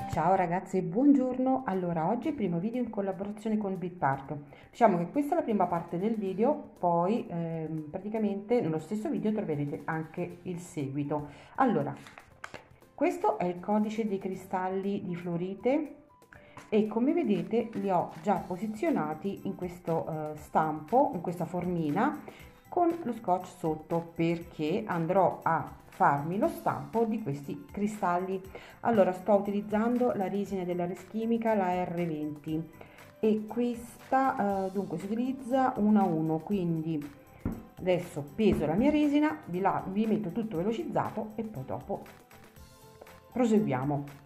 Ciao ragazze, buongiorno. Allora, oggi è il primo video in collaborazione con Bitpark. Diciamo che questa è la prima parte del video, poi praticamente nello stesso video troverete anche il seguito. Allora, questo è il codice dei cristalli di fluorite e come vedete li ho già posizionati in questo stampo, in questa formina con lo scotch sotto, perché andrò a farmi lo stampo di questi cristalli. Allora, sto utilizzando la resina dell'Areschimica, la R20, e questa dunque si utilizza 1 a 1, quindi adesso peso la mia resina, vi metto tutto velocizzato e poi dopo proseguiamo.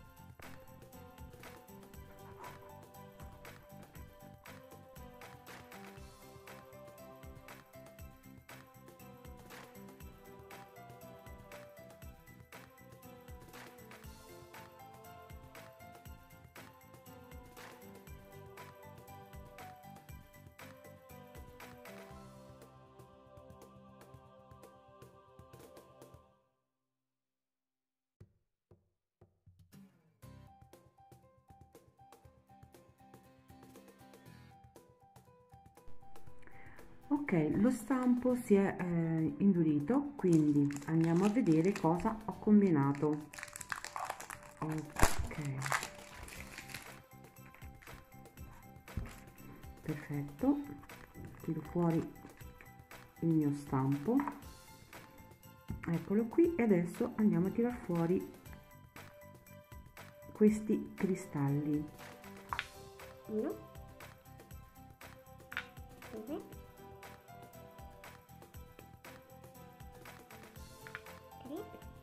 Ok, lo stampo si è indurito, quindi andiamo a vedere cosa ho combinato. Ok, perfetto, tiro fuori il mio stampo, eccolo qui, e adesso andiamo a tirar fuori questi cristalli. 1, 2, 3,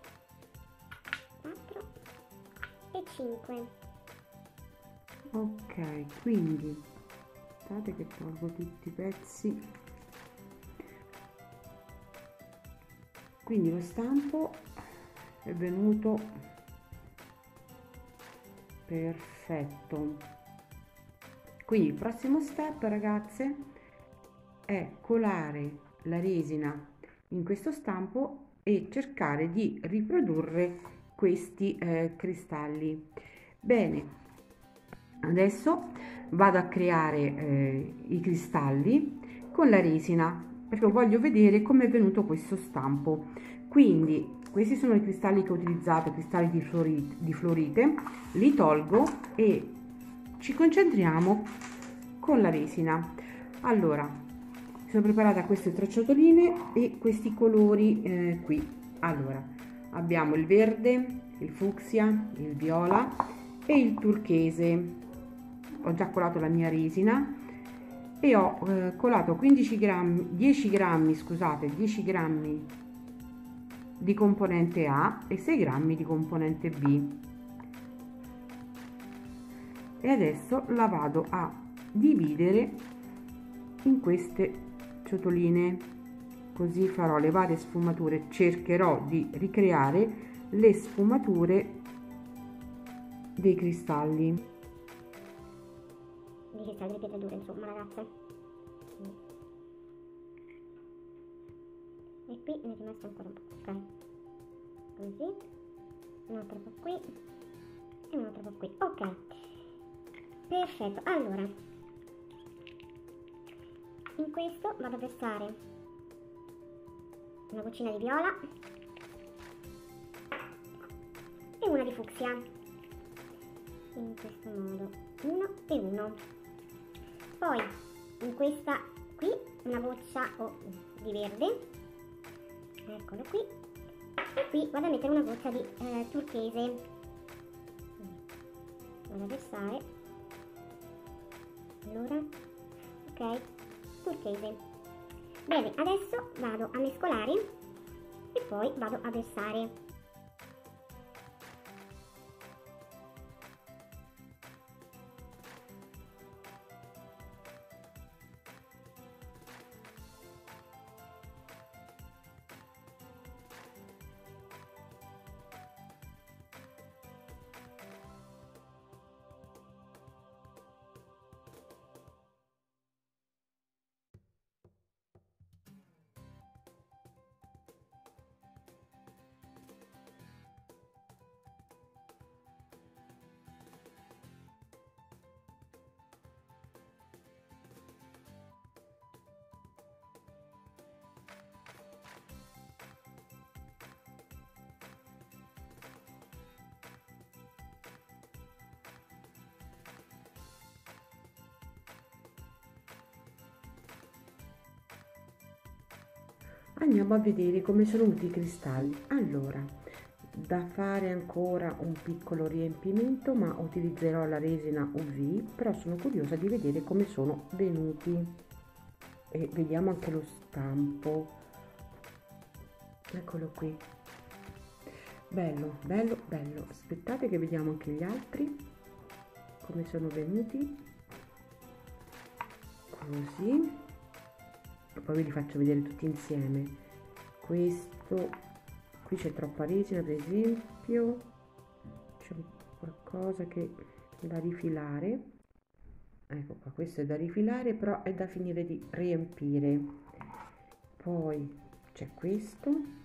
4 e 5. Ok, quindi aspettate che tolgo tutti i pezzi. Quindi lo stampo è venuto perfetto. Quindi il prossimo step, ragazze, è colare la resina in questo stampo e cercare di riprodurre questi cristalli. Bene, adesso vado a creare i cristalli con la resina, perché voglio vedere come è venuto questo stampo. Quindi questi sono i cristalli che ho utilizzato, cristalli di fluorite, li tolgo e ci concentriamo con la resina. Allora, sono preparata queste tracciatoline e questi colori qui. Allora, abbiamo il verde, il fucsia, il viola e il turchese. Ho già colato la mia resina e ho colato 15 grammi, 10 grammi, scusate, 10 grammi di componente A e 6 grammi di componente B. E adesso la vado a dividere in queste ciotoline, così farò le varie sfumature, cercherò di ricreare le sfumature dei cristalli. Di cristalli di pietra dura, insomma, ragazze. E qui ne ho rimesso ancora un po', ok? Così, un altro po' qui e un altro po' qui, ok. Perfetto, allora, in questo vado a versare una goccina di viola e una di fucsia, in questo modo, 1 e 1. Poi in questa qui una goccia di verde, eccolo qui, e qui vado a mettere una goccia di turchese, vado a versare, allora, ok, turchese. Bene, adesso vado a mescolare e poi vado a versare. andiamo a vedere come sono venuti i cristalli. Allora, da fare ancora un piccolo riempimento, ma utilizzerò la resina UV, però sono curiosa di vedere come sono venuti. E vediamo anche lo stampo. Eccolo qui, bello bello bello. Aspettate che vediamo anche gli altri come sono venuti, così, poi ve li faccio vedere tutti insieme. Questo qui c'è troppa resina, per esempio, c'è qualcosa che è da rifilare. Ecco qua, questo è da rifilare, però è da finire di riempire. Poi c'è questo,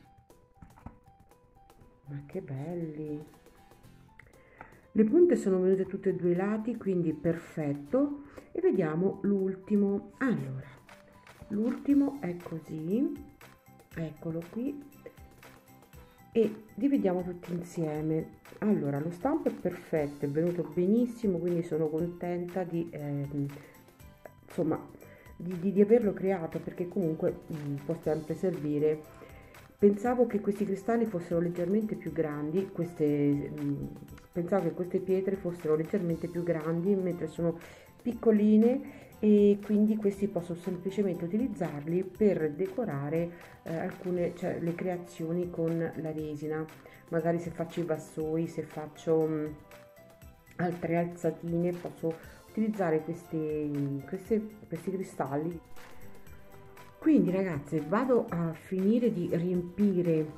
ma che belli, le punte sono venute tutte e due i lati, quindi perfetto. E vediamo l'ultimo. Allora, l'ultimo è così, eccolo qui, e li vediamo tutti insieme. Allora, lo stampo è perfetto, è venuto benissimo, quindi sono contenta di insomma di averlo creato, perché comunque può sempre servire. Pensavo che questi cristalli fossero leggermente più grandi, pensavo che queste pietre fossero leggermente più grandi, mentre sono piccoline, e quindi questi posso semplicemente utilizzarli per decorare alcune, cioè le creazioni con la resina. Magari se faccio i vassoi, se faccio altre alzatine, posso utilizzare questi cristalli. Quindi ragazze, vado a finire di riempire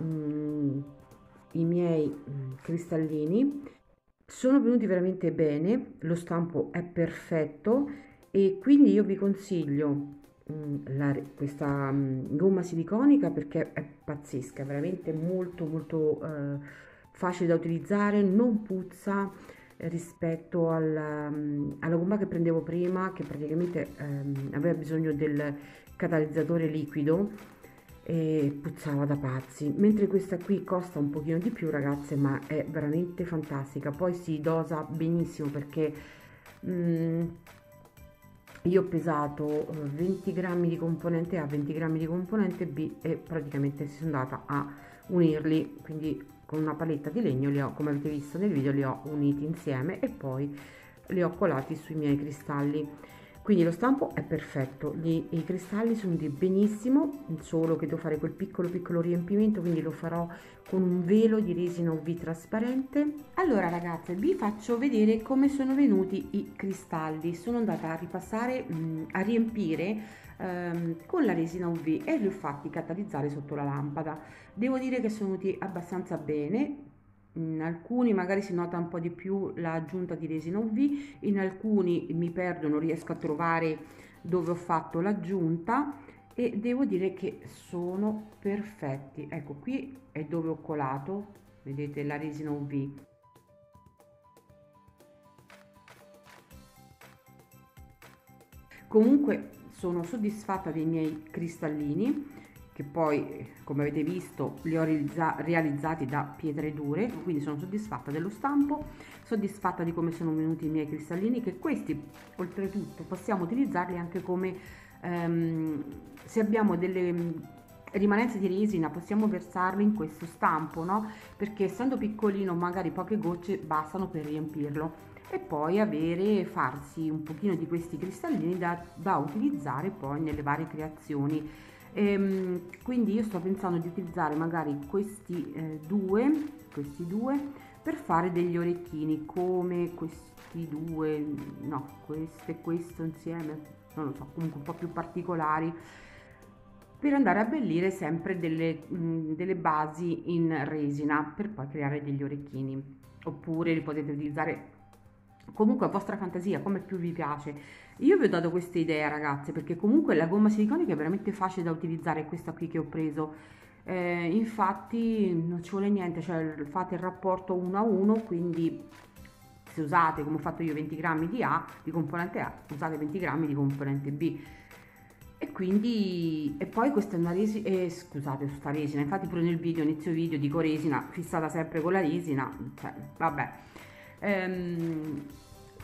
i miei cristallini. Sono venuti veramente bene, lo stampo è perfetto, e quindi io vi consiglio questa gomma siliconica, perché è pazzesca, veramente molto molto facile da utilizzare, non puzza rispetto alla gomma che prendevo prima, che praticamente aveva bisogno del catalizzatore liquido e puzzava da pazzi, mentre questa qui costa un pochino di più ragazze, ma è veramente fantastica. Poi si dosa benissimo, perché io ho pesato 20 grammi di componente A, 20 grammi di componente B, e praticamente si sono andata a unirli, quindi con una paletta di legno li ho, come avete visto nel video, li ho uniti insieme e poi li ho colati sui miei cristalli. Quindi lo stampo è perfetto, i cristalli sono venuti benissimo, solo che devo fare quel piccolo riempimento, quindi lo farò con un velo di resina UV trasparente. Allora ragazze, vi faccio vedere come sono venuti i cristalli. Sono andata a ripassare, a riempire con la resina UV, e li ho fatti catalizzare sotto la lampada. Devo dire che sono venuti abbastanza bene. In alcuni magari si nota un po' di più l'aggiunta di resina UV, in alcuni mi perdo, non riesco a trovare dove ho fatto l'aggiunta, e devo dire che sono perfetti. Ecco, qui è dove ho colato, vedete la resina UV. Comunque sono soddisfatta dei miei cristallini, che poi come avete visto li ho realizzati da pietre dure, quindi sono soddisfatta dello stampo, soddisfatta di come sono venuti i miei cristallini, che questi oltretutto possiamo utilizzarli anche come se abbiamo delle rimanenze di resina, possiamo versarli in questo stampo, no? Perché essendo piccolino magari poche gocce bastano per riempirlo, e poi farsi un pochino di questi cristallini da utilizzare poi nelle varie creazioni. Quindi io sto pensando di utilizzare magari questi due per fare degli orecchini, come questi due, no, questo e questo insieme, non lo so, comunque un po' più particolari, per andare a abbellire sempre delle basi in resina, per poi creare degli orecchini. Oppure li potete utilizzare comunque a vostra fantasia, come più vi piace. Io vi ho dato queste idee ragazze, perché comunque la gomma siliconica è veramente facile da utilizzare, questa qui che ho preso. Infatti non ci vuole niente, cioè fate il rapporto 1 a 1, quindi se usate, come ho fatto io, 20 grammi di componente A, usate 20 grammi di componente B. E quindi, e poi questa è una resina, scusate, sta resina, infatti pure nel video, inizio video, dico resina, fissata sempre con la resina, cioè, vabbè.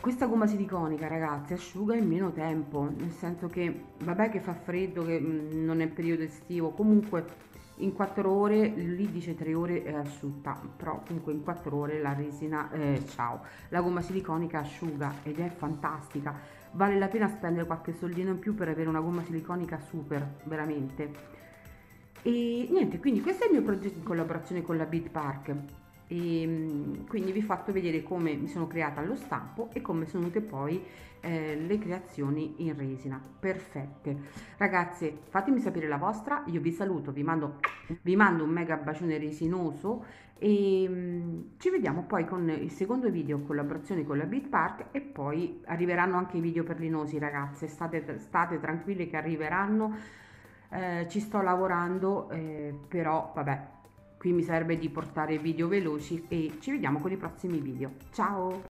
questa gomma siliconica, ragazzi, asciuga in meno tempo, nel senso che vabbè che fa freddo, che non è periodo estivo, comunque in 4 ore, lì dice 3 ore è asciutta, però comunque in 4 ore la resina, la gomma siliconica asciuga ed è fantastica. Vale la pena spendere qualche soldino in più per avere una gomma siliconica super, veramente. E niente, quindi questo è il mio progetto in collaborazione con la Beat Park. Quindi vi ho fatto vedere come mi sono creata allo stampo e come sono venute poi le creazioni in resina perfette. Ragazze, fatemi sapere la vostra, io vi saluto, vi mando un mega bacione resinoso e ci vediamo poi con il secondo video in collaborazione con la Beat Park e poi arriveranno anche i video perlinosi, ragazze, state tranquille che arriveranno. Ci sto lavorando, però vabbè, qui mi serve di portare video veloci e ci vediamo con i prossimi video. Ciao!